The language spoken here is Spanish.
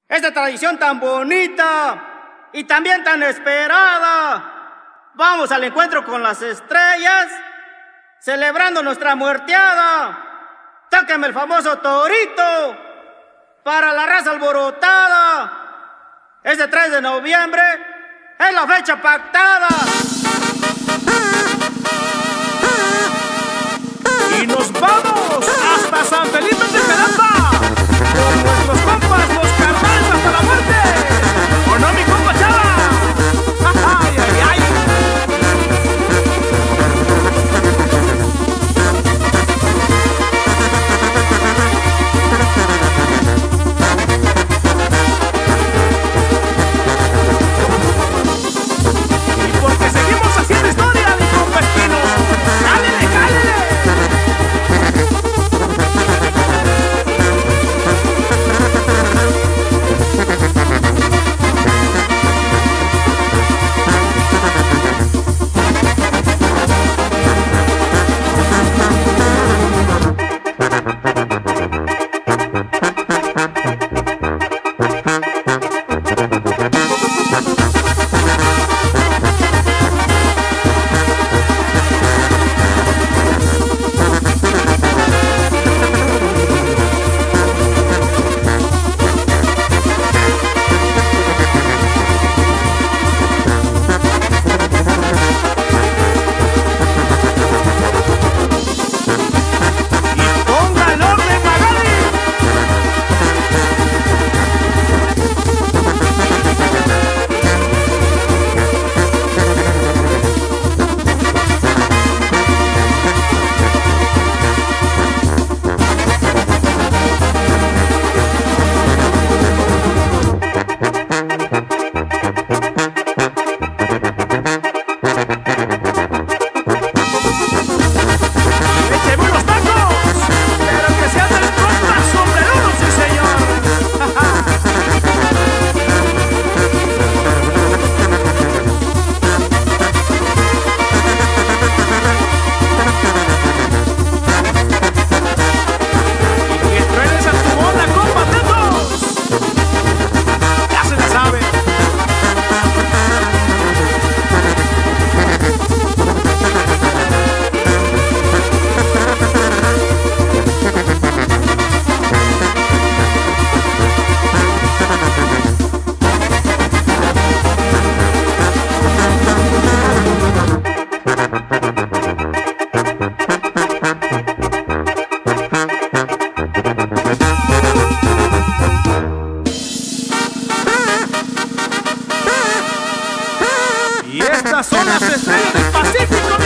Esta tradición tan bonita y también tan esperada. Vamos al encuentro con las estrellas, celebrando nuestra muerteada. Tóqueme el famoso torito para la raza alborotada. Este 3 de noviembre es la fecha pactada. Y nos vamos hasta San Felipe de Jalapa con nuestros compas, los carnales hasta la muerte. ¿O no, mi compa Chava? ¡Ay, ay, ay! Y porque seguimos haciendo historia, mi compa Espino. ¡Cálele, cálele! Y estas son las estrellas del Pacífico.